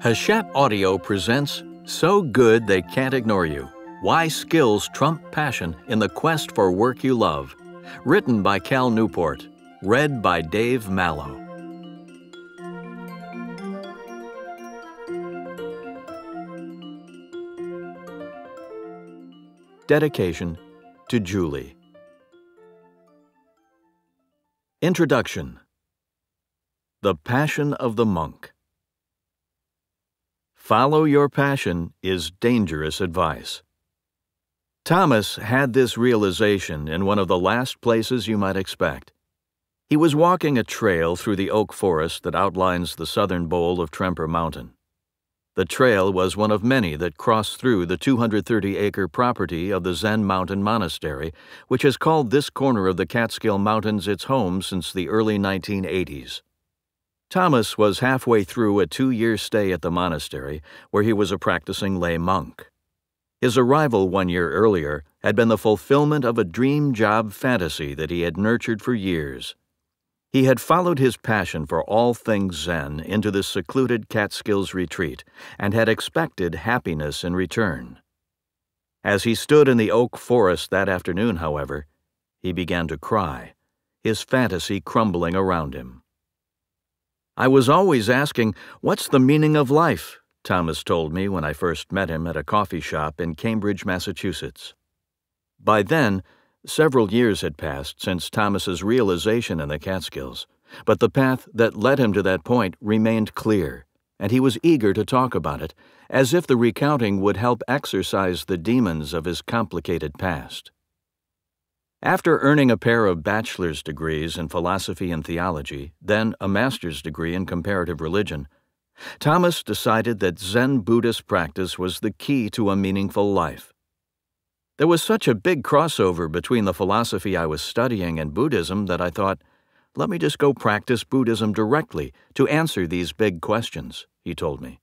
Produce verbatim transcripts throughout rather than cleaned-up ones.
Hachette Audio presents So Good They Can't Ignore You, Why Skills Trump Passion in the Quest for Work You Love. Written by Cal Newport. Read by Dave Mallow. Dedication to Julie. Introduction. The Passion of the Monk. Follow your passion is dangerous advice. Thomas had this realization in one of the last places you might expect. He was walking a trail through the oak forest that outlines the southern bowl of Tremper Mountain. The trail was one of many that crossed through the two hundred thirty acre property of the Zen Mountain Monastery, which has called this corner of the Catskill Mountains its home since the early nineteen eighties. Thomas was halfway through a two-year stay at the monastery, where he was a practicing lay monk. His arrival one year earlier had been the fulfillment of a dream job fantasy that he had nurtured for years. He had followed his passion for all things Zen into this secluded Catskills retreat and had expected happiness in return. As he stood in the oak forest that afternoon, however, he began to cry, his fantasy crumbling around him. "I was always asking, what's the meaning of life?" Thomas told me when I first met him at a coffee shop in Cambridge, Massachusetts. By then, several years had passed since Thomas's realization in the Catskills, but the path that led him to that point remained clear, and he was eager to talk about it, as if the recounting would help exorcise the demons of his complicated past. After earning a pair of bachelor's degrees in philosophy and theology, then a master's degree in comparative religion, Thomas decided that Zen Buddhist practice was the key to a meaningful life. There was such a big crossover between the philosophy I was studying and Buddhism that I thought, let me just go practice Buddhism directly to answer these big questions, he told me.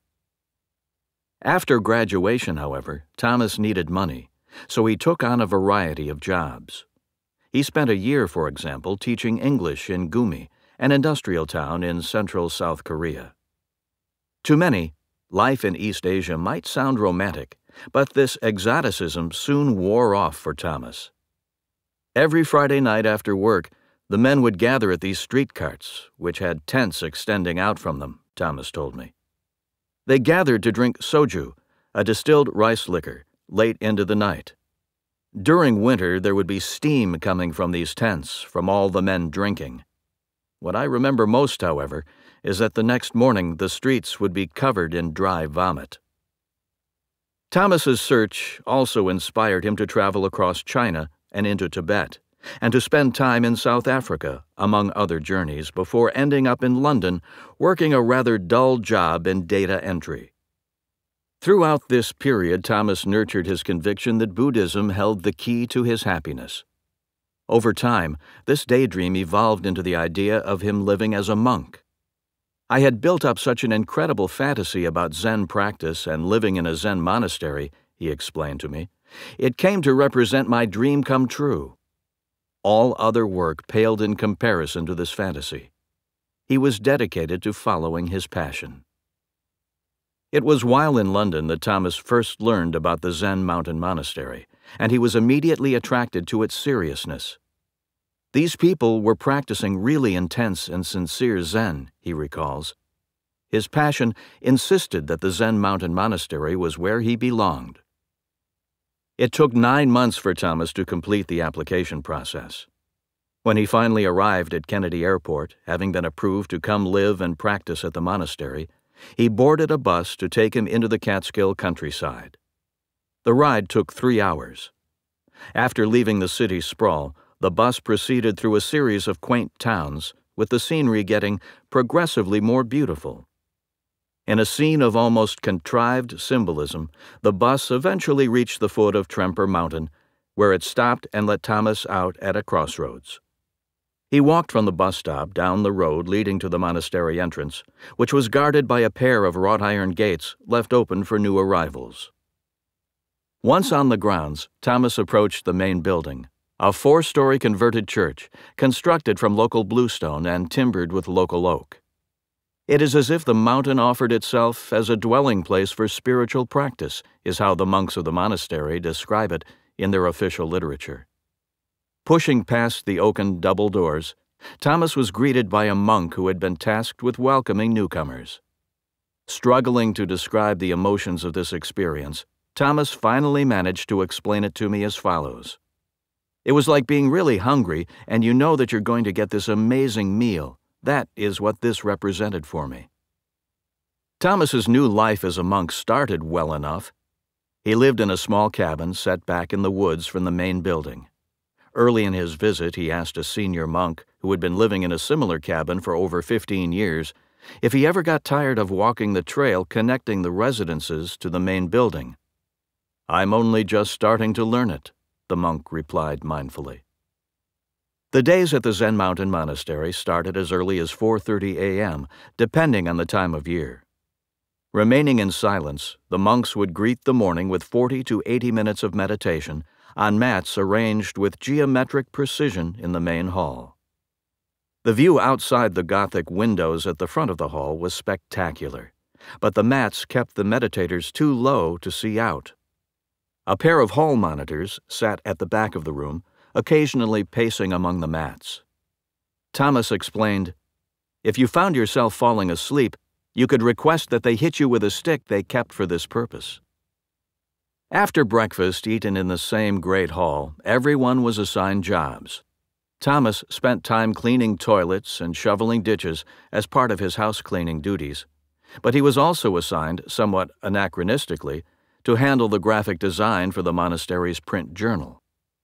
After graduation, however, Thomas needed money, so he took on a variety of jobs. He spent a year, for example, teaching English in Gumi, an industrial town in central South Korea. To many, life in East Asia might sound romantic, but this exoticism soon wore off for Thomas. Every Friday night after work, the men would gather at these street carts, which had tents extending out from them, Thomas told me. They gathered to drink soju, a distilled rice liquor, late into the night. During winter, there would be steam coming from these tents from all the men drinking. What I remember most, however, is that the next morning the streets would be covered in dry vomit. Thomas's search also inspired him to travel across China and into Tibet, and to spend time in South Africa, among other journeys, before ending up in London working a rather dull job in data entry. Throughout this period, Thomas nurtured his conviction that Buddhism held the key to his happiness. Over time, this daydream evolved into the idea of him living as a monk. I had built up such an incredible fantasy about Zen practice and living in a Zen monastery, he explained to me. It came to represent my dream come true. All other work paled in comparison to this fantasy. He was dedicated to following his passion. It was while in London that Thomas first learned about the Zen Mountain Monastery, and he was immediately attracted to its seriousness. These people were practicing really intense and sincere Zen, he recalls. His passion insisted that the Zen Mountain Monastery was where he belonged. It took nine months for Thomas to complete the application process. When he finally arrived at Kennedy Airport, having been approved to come live and practice at the monastery, he boarded a bus to take him into the Catskill countryside. The ride took three hours. After leaving the city sprawl, the bus proceeded through a series of quaint towns, with the scenery getting progressively more beautiful. In a scene of almost contrived symbolism, the bus eventually reached the foot of Tremper Mountain, where it stopped and let Thomas out at a crossroads. He walked from the bus stop down the road leading to the monastery entrance, which was guarded by a pair of wrought iron gates left open for new arrivals. Once on the grounds, Thomas approached the main building, a four-story converted church constructed from local bluestone and timbered with local oak. It is as if the mountain offered itself as a dwelling place for spiritual practice, is how the monks of the monastery describe it in their official literature. Pushing past the oaken double doors, Thomas was greeted by a monk who had been tasked with welcoming newcomers. Struggling to describe the emotions of this experience, Thomas finally managed to explain it to me as follows. It was like being really hungry, and you know that you're going to get this amazing meal. That is what this represented for me. Thomas's new life as a monk started well enough. He lived in a small cabin set back in the woods from the main building. Early in his visit, he asked a senior monk who had been living in a similar cabin for over fifteen years if he ever got tired of walking the trail connecting the residences to the main building. "I'm only just starting to learn it," the monk replied mindfully. The days at the Zen Mountain Monastery started as early as four thirty a m, depending on the time of year. Remaining in silence, the monks would greet the morning with forty to eighty minutes of meditation on mats arranged with geometric precision in the main hall. The view outside the Gothic windows at the front of the hall was spectacular, but the mats kept the meditators too low to see out. A pair of hall monitors sat at the back of the room, occasionally pacing among the mats. Thomas explained, "If you found yourself falling asleep, you could request that they hit you with a stick they kept for this purpose." After breakfast eaten in the same great hall, everyone was assigned jobs. Thomas spent time cleaning toilets and shoveling ditches as part of his house cleaning duties, but he was also assigned, somewhat anachronistically, to handle the graphic design for the monastery's print journal.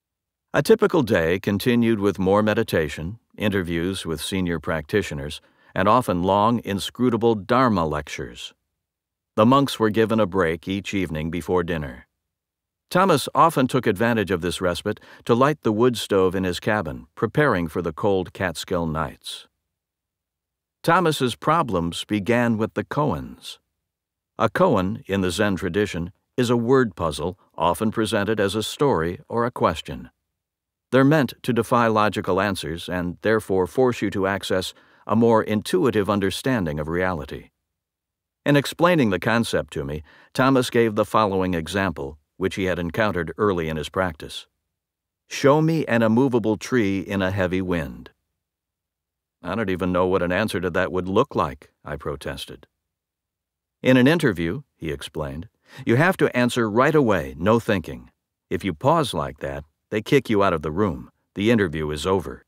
A typical day continued with more meditation, interviews with senior practitioners, and often long, inscrutable Dharma lectures. The monks were given a break each evening before dinner. Thomas often took advantage of this respite to light the wood stove in his cabin, preparing for the cold Catskill nights. Thomas's problems began with the koans. A koan, in the Zen tradition, is a word puzzle often presented as a story or a question. They're meant to defy logical answers and therefore force you to access a more intuitive understanding of reality. In explaining the concept to me, Thomas gave the following example, which he had encountered early in his practice. "Show me an immovable tree in a heavy wind." "I don't even know what an answer to that would look like," I protested. "In an interview," he explained, "you have to answer right away, no thinking. If you pause like that, they kick you out of the room. The interview is over."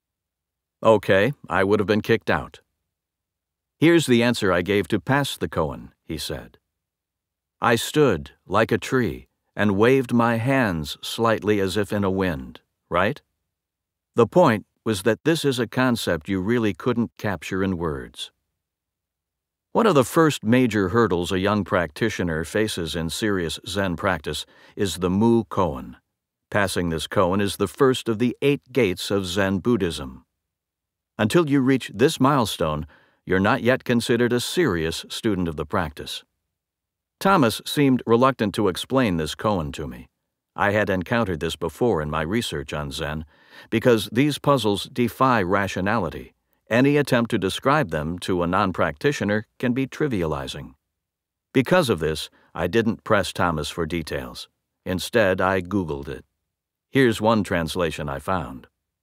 Okay, I would have been kicked out. "Here's the answer I gave to pass the koan," he said. "I stood, like a tree, and waved my hands slightly as if in a wind, right?" The point was that this is a concept you really couldn't capture in words. One of the first major hurdles a young practitioner faces in serious Zen practice is the Mu koan. Passing this koan is the first of the eight gates of Zen Buddhism. Until you reach this milestone, you're not yet considered a serious student of the practice. Thomas seemed reluctant to explain this koan to me. I had encountered this before in my research on Zen, because these puzzles defy rationality. Any attempt to describe them to a non-practitioner can be trivializing. Because of this, I didn't press Thomas for details. Instead, I Googled it. Here's one translation I found.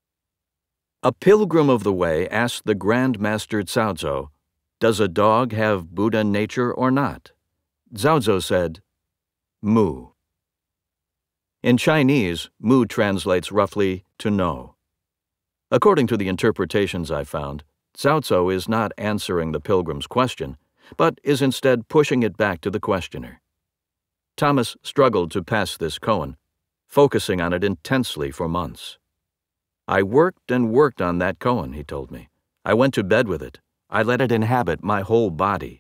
A pilgrim of the way asked the Grand Master Zhaozuo, "Does a dog have Buddha nature or not?" Zhaozuo said, "Mu." In Chinese, mu translates roughly to know. According to the interpretations I found, Zhaozuo is not answering the pilgrim's question, but is instead pushing it back to the questioner. Thomas struggled to pass this koan, focusing on it intensely for months. "I worked and worked on that koan," he told me. "I went to bed with it. I let it inhabit my whole body."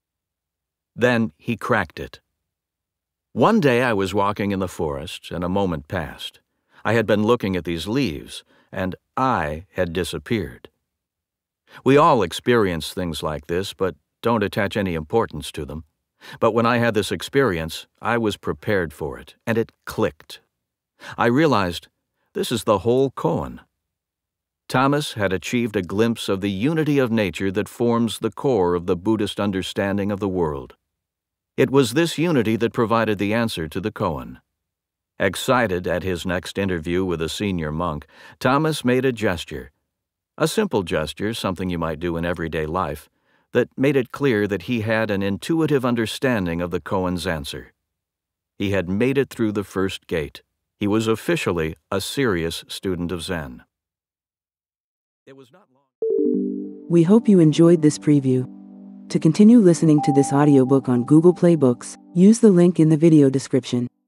Then he cracked it. One day I was walking in the forest, and a moment passed. I had been looking at these leaves, and I had disappeared. We all experience things like this, but don't attach any importance to them. But when I had this experience, I was prepared for it, and it clicked. I realized, this is the whole koan. Thomas had achieved a glimpse of the unity of nature that forms the core of the Buddhist understanding of the world. It was this unity that provided the answer to the koan. Excited at his next interview with a senior monk, Thomas made a gesture, a simple gesture, something you might do in everyday life, that made it clear that he had an intuitive understanding of the koan's answer. He had made it through the first gate. He was officially a serious student of Zen. It was not long. We hope you enjoyed this preview. To continue listening to this audiobook on Google Play Books, use the link in the video description.